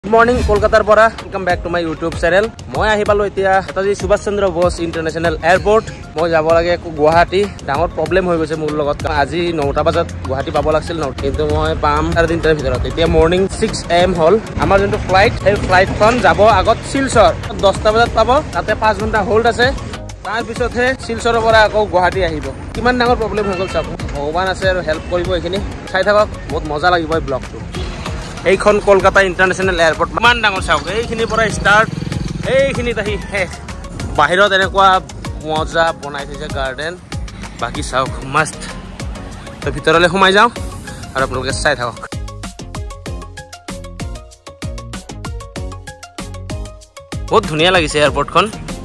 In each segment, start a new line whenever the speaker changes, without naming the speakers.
Good morning, Kolkata para. Welcome back to my YouTube channel. মই আহি পালো এতিয়া হেতাজি সুভাষ চন্দ্ৰ বোস ইন্টাৰনেশ্যনেল এয়াৰপোৰ্ট মই যাব লাগে গুৱাহাটী ডাঙৰ প্ৰবলেম হৈ গৈছে মোৰ লগত আজি 9টা বজাত গুৱাহাটী পাব লাগিছিল ন কিন্তু মই পাম 3:30 ভিতৰত এতিয়া মৰ্নিং 6 am হল আমাৰ যোনটো ফ্লাইট এই ফ্লাইটখন যাব আগত শিলচৰ 10টা বজাত পাব তাতে 5 ঘণ্টা হোল্ড আছে তাৰ পিছতহে শিলচৰৰ পৰা আকৌ গুৱাহাটী আহিব কিমান ডাঙৰ প্ৰবলেম হৈ গল চাওক ভগৱান আছে আৰু হেল্প কৰিব এইখিনি চাই থাকক বহুত মজা লাগিব এই ব্লগটো এইখন কলকাতা ইন্টাৰনেশ্যনেল এয়াৰপোৰ্ট মান ডাঙৰ চাওক এইখিনি পৰা ষ্টাৰ্ট এইখিনিত আহি শেষ বাহিৰত এনেকুৱা মজা বনাই থৈছে গাৰ্ডেন বাকি চাওক মস্ত তো ভিতৰলৈ সোমাই যাওঁ আৰু আপোনালোকে চাই থাকক বহুত ধুনীয়া লাগিছে এয়াৰপোৰ্টখন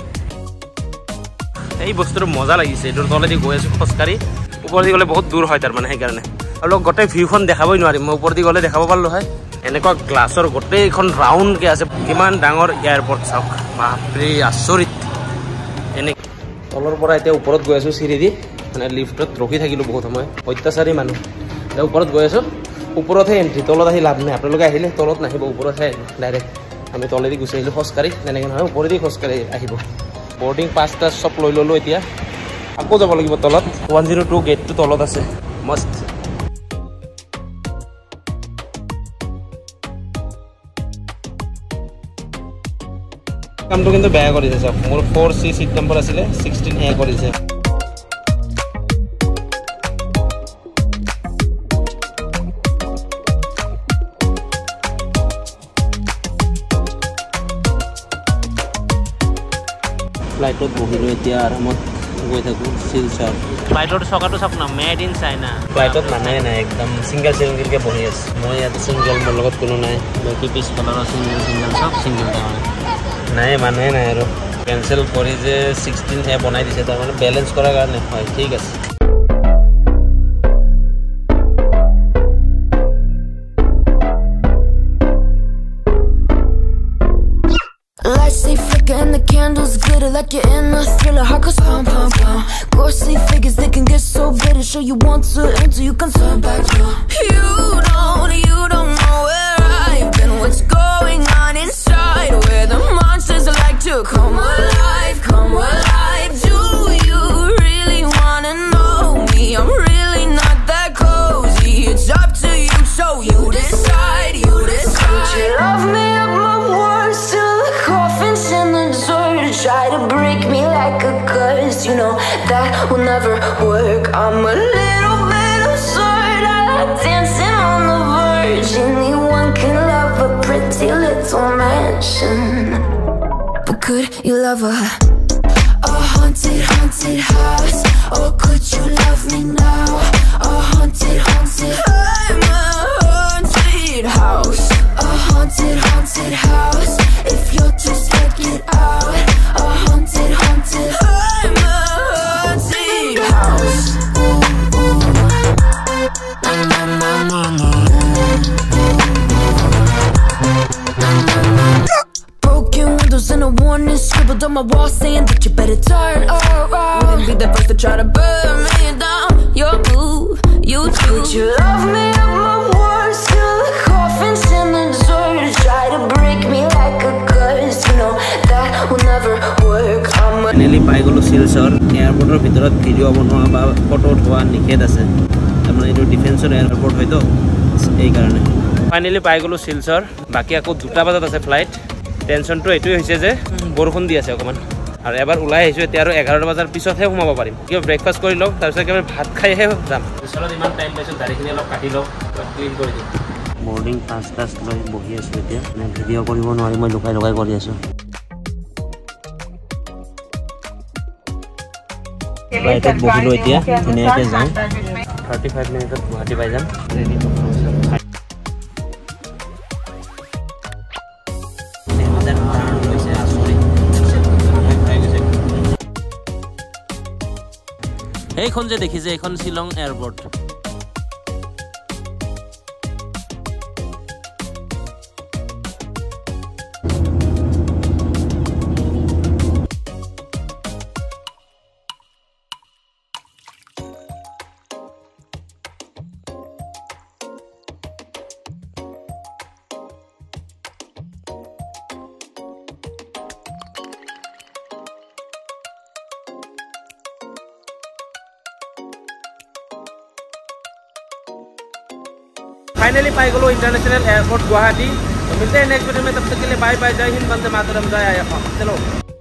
এই বস্তুটো মজা লাগিছে এটোৰ তলেদি গৈ আছো খোজকাঢ়ি ওপৰদি গ'লে বহুত দূৰ হয় তাৰ মানে সেইকাৰণে আৰু গোটেই ভিউখন দেখাবই নোৱাৰিম মই ওপৰদি গ'লে দেখাব পাৰিলো হয় এনেকুৱা গ্লাছৰ গোটেইখন ৰাউণ্ডকে আছে কিমান ডাঙৰ এয়াৰপোৰ্ট চাওক বাপৰে আচৰিত এনে তলৰ পৰা এতিয়া ওপৰত গৈ আছো চিৰি দি মানে লিফ্টত ৰখি থাকিলো বহুত সময় অত্যাচাৰী মানুহ এতিয়া ওপৰত গৈ আছো ওপৰতহে এণ্ট্ৰি তলত আহি লাভ নাই আপোনালোকে আহিলে তলত নাহিব ওপৰতহে ডাইৰেক্ট আমি তলেদি গুচি আহিলো খোজকাঢ়ি তেনেকৈ নহয় ওপৰেদি খোজকাঢ়ি আহিব বৰ্ডিং পাছটা চব লৈ ল'লো এতিয়া আকৌ যাব লাগিব তলত 102 গেটটো তলত আছে মস্ত কামটো কিন্তু বেয়া কৰিছে সব মোৰ 4C সিট নম্বৰ আছিল 16A কৰিছে ফ্লাইটত বহিলো এতিয়া আৰামত গৈ থাকো শিলচৰ ফ্লাইটৰ চকাটো চাওক না মেড ইন চাইনা ফ্লাইটত মানুহে নাই একদম সিংগল কে বহি আছে মই ইয়াতে সিংগল মোৰ লগত কোনো নাই বাকি পিছফালৰ সিংগল সব সিংগল নাই মানুহে নাই আৰু কেনসেল কৰি যে 16A বনাই দিছে তাৰ মানে বেলেন্স কৰাৰ কাৰণে হয় ঠিক আছে
And the candles glitter like you're in a thriller. Heart goes pum pum pum. Ghostly figures they can get so bitter. Show you want to enter, you can turn back. You don't know where I've been. What's going on inside? Where the monsters like to come alive, come alive. Do you really wanna know me? I'm really not that cozy. It's up to you, so you decide. You decide. Would you love me up my words till the coffin's in the dirt? Try to break me like a curse. You know that will never work. I'm a little bit absurd. I like dancing on the verge. Anyone can love a pretty little mansion, but could you love a haunted, haunted house? Or could you love me now? A haunted, haunted. I'm a haunted house. A haunted, haunted house. If you're too scared, get out. A haunted, haunted. I'm a haunted house. Na na na na. Broken windows and a warning scribbled on my wall saying that you better turn around. Wouldn't be the first to try to burn me down. Your move, you too. Would you love me up my words till the coffin's in the dirt? Try to break me like a curse. You know that will never work. I'm a
finally পাই গলো শিলচৰ এয়াৰপোৰ্টৰ ভিতৰত video' বনোৱা বা photo উঠোৱা নিষেধ আছে তাৰমানে এইটো ডিফেন্সৰ এয়াৰপোৰ্ট হয়তো এই কাৰণে ফাইনালি পাই গলো শিলচৰ বাকি আকৌ 2টা বজাত আছে ফ্লাইট টেনচনটো এইটোৱে হৈছে যে বৰষুণ দি আছে অকমান আৰু এবাৰ ওলাই আহিছো এতিয়া আৰু 11 বজাৰ পিছতহে সোমাব পাৰিম কিয় ব্ৰেকফাষ্ট কৰি লওঁ তাৰপিছত কেৱল ভাত খাইহে যাম পিছলৈ ইমান টাইম পাইছো দাঢ়িখিনি অলপ কাটি লওঁ ক্লিন কৰি দিম মৰ্নিং 5টা লৈ বহি আছো এতিয়া মানে ভিডিঅ' কৰিব নোৱাৰি মই লুকাই লুকাই কৰি আছো ফ্লাইটত বহিলো এতিয়া ধুনীয়াকৈ যাওঁ 35 মিনিটত গুৱাহাটী পাই যাম ৰেডি এইখন যে দেখিছে এইখন শিলং এয়াৰপোৰ্ট फाइनली पाई गलो इंटरनेशनल एयरपोर्ट गुवाहाटी। तो मिलते हैं नेक्स्ट वीडियो में, तब तक के लिए बाय बाय, जय हिंद, वंदे मातरम, जय आया। चलो।